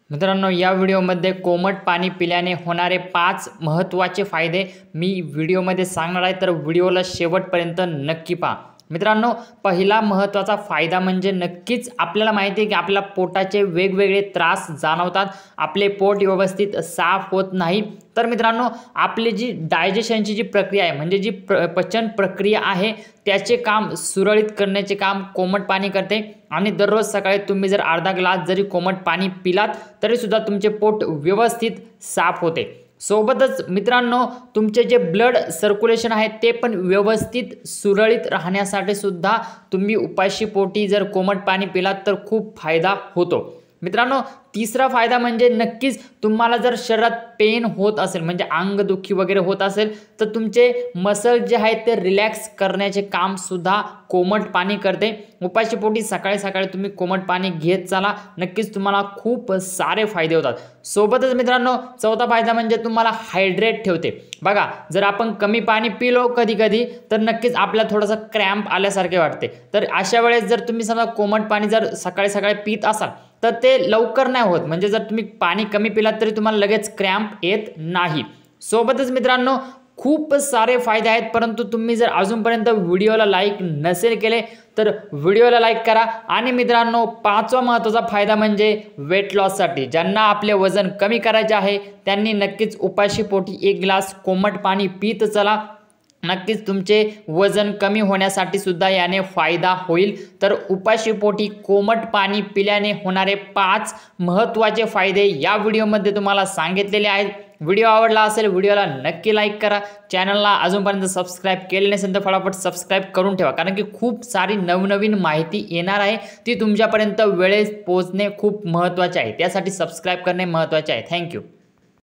मित्रांनो, या व्हिडिओमध्ये कोमट पाणी पिल्याने होणारे 5 महत्त्वाचे फायदे मी व्हिडिओमध्ये सांगणार आहे, तर व्हिडिओला शेवटपर्यंत नक्की पहा. मित्रांनो, पहिला महत्त्वाचा फायदा म्हणजे नक्कीच आपल्याला माहिती आहे की आपल्या पोटाचे वेगवेगळे त्रास जाणवतात, आपले पोट व्यवस्थित साफ होत नाही. तर मित्रांनो, आपली जी डायजेशनची जी प्रक्रिया आहे म्हणजे जी पचन प्रक्रिया आहे त्याचे काम सुरळीत करण्याचे काम कोमट पाणी करते. आणि दररोज सकाळी तुम्ही जर अर्धा ग्लास जरी कोमट पाणी पिलात तरी सुद्धा तुमचे पोट व्यवस्थित साफ होते. सोबतच मित्रांनो, तुमचे जे ब्लड सर्क्युलेशन आहे ते पण व्यवस्थित सुरळीत राहण्यासाठी सुद्धा तुम्ही उपाशी पोटी जर कोमट पाणी पिलात तर खूप फायदा होतो. मित्रांनो, तिसरा फायदा म्हणजे नक्कीच तुम्हाला जर शरीरात पेन होत असेल म्हणजे अंगदुखी वगैरे होत असेल तर तुमचे मसल जे आहेत ते रिलॅक्स करण्याचे काम सुद्धा कोमट पाणी करते. उपाशी पोटी सकाळी सकाळी तुम्ही कोमट पाणी घेत चला, नक्कीच तुम्हाला खूप सारे फायदे होतात. सोबतच मित्रांनो, चौथा फायदा म्हणजे तुम्हाला हायड्रेट ठेवते. बघा, जर आपण कमी पाणी पिलो कधी कधी तर नक्कीच आपल्याला थोडासा क्रॅम्प आल्यासारखे वाटते. तर अशा वेळेस जर तुम्ही समजा कोमट पाणी जर सकाळी सकाळी पित असाल तर ते लवकर नाही होत. म्हणजे जर तुम्ही पाणी कमी पिलात तरी तुम्हाला लगेच क्रॅम्प येत नाही. सोबतच मित्रांनो, खूप सारे फायदे आहेत, परंतु तुम्ही जर अजूनपर्यंत व्हिडिओला लाईक नसेल केले तर व्हिडिओला लाईक करा. आणि मित्रांनो, पाचवा महत्त्वाचा फायदा म्हणजे वेट लॉससाठी ज्यांना आपले वजन कमी करायचे आहे त्यांनी नक्कीच उपाशी पोटी 1 ग्लास कोमट पाणी पित चला. नक्कीच तुमचे वजन कमी होण्यासाठी सुद्धा याने फायदा होईल. तर उपाशी पोटी कोमट पाणी पिल्याने होणारे 5 महत्त्वाचे फायदे या व्हिडिओमध्ये तुम्हाला सांगितलेले आहेत. व्हिडिओ आवडला असेल व्हिडिओला नक्की लाईक करा. चॅनलला अजूनपर्यंत सबस्क्राईब केले नसेल तर फटाफट सबस्क्राईब करून ठेवा, कारण की खूप सारी नवनवीन माहिती येणार आहे, ती तुमच्यापर्यंत वेळेत पोहोचणे खूप महत्त्वाचे आहे. त्यासाठी सबस्क्राईब करणे महत्त्वाचे आहे. थँक्यू.